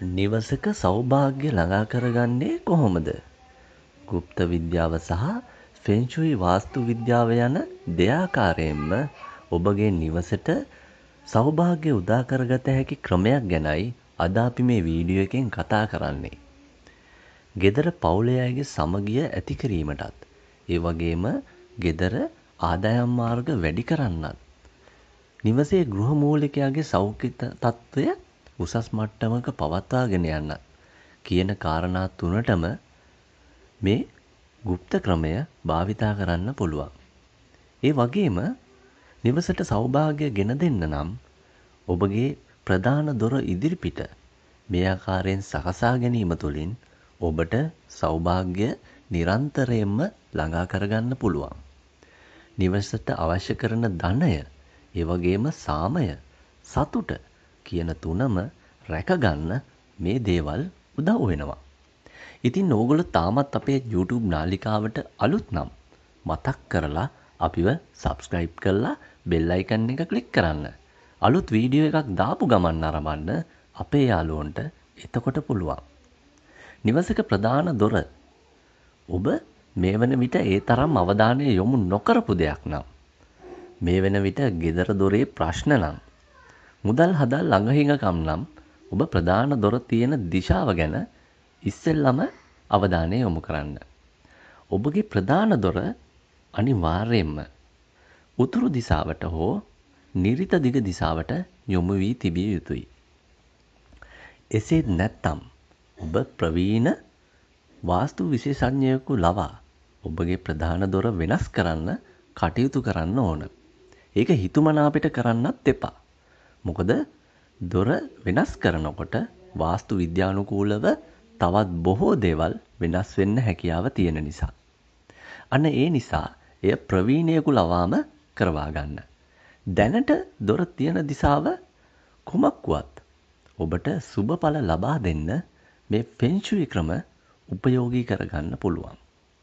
නිවසක සෞභාග්‍ය ළඟා කරගන්නේ කොහොමද? ගුප්ත විද්‍යාව සහ ෆෙන් ෂුයි වාස්තු විද්‍යාව යන දෙආකාරයෙන්ම ඔබගේ නිවසට සෞභාග්‍ය උදා කරගත හැකි ක්‍රමයක් ගැනයි අද අපි මේ වීඩියෝ එකෙන් කතා කරන්නේ. ගෙදර පවුලේ අයගේ සමගිය ඇති කිරීමටත්, ඒ වගේම ගෙදර ආදායම් මාර්ග වැඩි කරන්නත්, නිවසේ ගෘහ මූලිකයාගේ සෞඛ්‍ය තත්ත්වය උසස් මට්ටමක පවත්වාගෙන යන්නත් කියන කාරණා තුනටම මේ গুপ্ත ක්‍රමය භාවිතා කරන්න පුළුවන්. ඒ වගේම නිවසට සෞභාග්‍ය ගෙන දෙන්න නම් ඔබගේ ප්‍රධාන දොර ඉදිරිපිට මේ ආකාරයෙන් සකසා ගැනීම තුළින් ඔබට සෞභාග්‍ය නිරන්තරයෙන්ම ළඟා කරගන්න පුළුවන්. නිවසට අවශ්‍ය කරන ධනය, ඒ වගේම සාමය, සතුට කියන තුනම රැකගන්න මේ දේවල් උදව් වෙනවා. ඉතින් ඕගොල්ලෝ තාමත් අපේ YouTube නාලිකාවට අලුත් නම් මතක් කරලා අපිව subscribe කරලා bell icon එක click කරන්න. අලුත් වීඩියෝ එකක් දාපු ගමන් නරඹන්න අපේ යාළුවන්ට එතකොට පුළුවන්. නිවසක ප්‍රධාන දොර ඔබ මේ වන විට ඒ තරම් අවධානය යොමු නොකරපු දෙයක් නම්, මේ වෙන විට ගෙදර දොරේ ප්‍රශ්න නම්, මුදල් හදා ළඟහිඟකම් නම් ඔබ ප්‍රධාන දොර තියෙන දිශාව ගැන ඉස්සෙල්ලම අවධානය යොමු කරන්න. ඔබගේ ප්‍රධාන දොර අනිවාර්යයෙන්ම උතුරු දිශාවට හෝ නිරිත දිග දිශාවට යොමු වී තිබිය යුතුයි. එසේත් නැත්නම් ඔබ ප්‍රවීණ වාස්තු විශේෂඥයෙකු ලවා ඔබගේ ප්‍රධාන දොර වෙනස් කරන්න කටයුතු කරන්න ඕන. ඒක හිතුමනාපෙට කරන්නත් එපා. මොකද දොර වෙනස් කරනකොට වාස්තු විද්‍යානුකූලව තවත් බොහෝ දේවල් වෙනස් වෙන්න හැකියාව තියෙන නිසා. අන්න ඒ නිසා එය ප්‍රවීණයෙකු ලවාම කරවා ගන්න. දැනට දොර තියෙන දිශාව කුමක්වත් ඔබට සුබඵල ලබා දෙන්න මේ ෆෙන් ෂුයි ක්‍රම උපයෝගී කරගන්න පුළුවන්.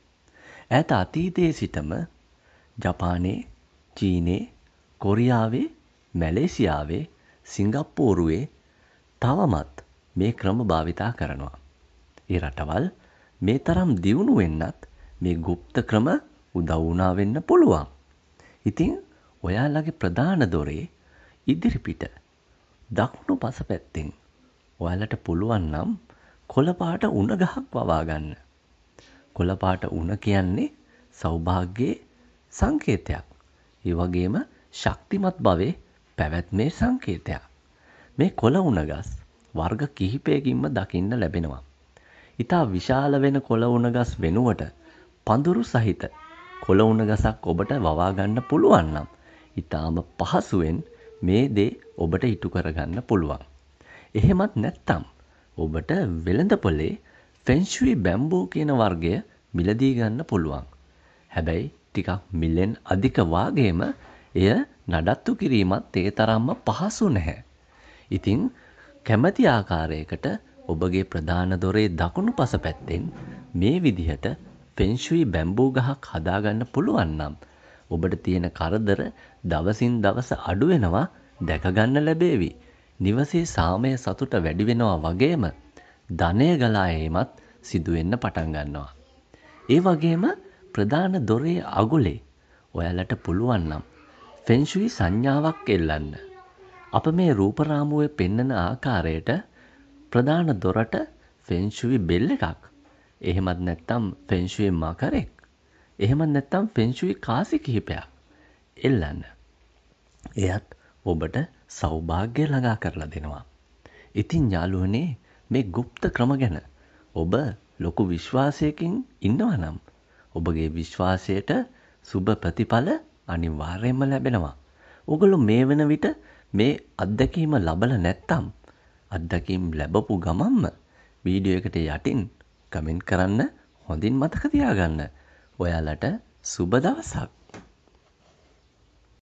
ඈත අතීතයේ සිටම ජපානයේ, චීනයේ, කොරියාවේ, මැලේසියාවේ, සිංගප්පූරුවේ තවමත් මේ ක්‍රම භාවිතා කරනවා. ඒ රටවල් මේ තරම් දියුණු වෙන්නත් මේ গুপ্ত ක්‍රම උදව් වුණා වෙන්න පුළුවන්. ඉතින් ඔයාලගේ ප්‍රධාන දොරේ ඉදිරිපිට දකුණු පස පැත්තෙන් ඔයාලට පුළුවන් නම් කොළ පාට උණ ගහක් වවා ගන්න. කොළ පාට උණ කියන්නේ සෞභාග්‍යයේ සංකේතයක්. ඒ වගේම ශක්තිමත් භවයේ පැවැත්මේ සංකේතයක්. මේ කොළ උණ ගස් වර්ග කිහිපයකින්ම දකින්න ලැබෙනවා. ඉතා විශාල වෙන කොළ උණ ගස් වෙනුවට පඳුරු සහිත කොළ උණ ගසක් ඔබට වවා ගන්න පුළුවන් නම් ඉතාම පහසුවෙන් මේ දේ ඔබට ඉටු කරගන්න පුළුවන්. එහෙමත් නැත්නම් ඔබට වෙළඳපොලේ ෆෙන් ෂුයි බැම්බූ කියන වර්ගය මිලදී ගන්න පුළුවන්. හැබැයි ටිකක් මිලෙන් අධික වාගේම එය නඩත්තු කිරීමත් ඒ තරම්ම පහසු නැහැ. ඉතින් කැමැති ආකාරයකට ඔබගේ ප්‍රධාන දොරේ දකුණු පස පැත්තෙන් මේ විදිහට ෆෙන් ෂුයි බැම්බූ ගහක් හදාගන්න පුළුවන් නම් ඔබට තියෙන කරදර දවසින් දවස අඩු වෙනවා දැක ගන්න ලැබේවි. නිවසේ සාමය සතුට වැඩි වෙනවා වගේම ධනය ගලා ඒමත් සිදු වෙන්න පටන් ගන්නවා. ඒ වගේම ප්‍රධාන දොරේ අගුලේ ඔයාලට පුළුවන් නම් ෆෙන් ෂුයි සංඥාවක් එල්ලන්න. අප මේ රූප රාමුවේ පෙන්වන ආකාරයට ප්‍රධාන දොරට ෆෙන් ෂුයි බෙල් එකක්, එහෙමත් නැත්නම් ෆෙන් ෂුයි මකරෙක්, එහෙමත් නැත්නම් ෆෙන් ෂුයි කාසි කිහිපයක් එල්ලන්න. එයත් ඔබට සෞභාග්‍ය ළඟා කරලා දෙනවා. ඉතින් යාළුවනේ මේ গুপ্ত ක්‍රම ගැන ඔබ ලොකු විශ්වාසයකින් ඉන්නවා නම් ඔබගේ විශ්වාසයට සුබ ප්‍රතිඵල අනිවාර්යයෙන්ම ලැබෙනවා. ඔගොල්ලෝ මේ වෙන විට මේ අත්දැකීම ලබලා නැත්නම් අත්දැකීම් ලැබපු ගමන්ම වීඩියෝ එකට යටින් කමෙන්ට් කරන්න. හොඳින් මතක තියාගන්න. ඔයාලට සුබ දවසක්.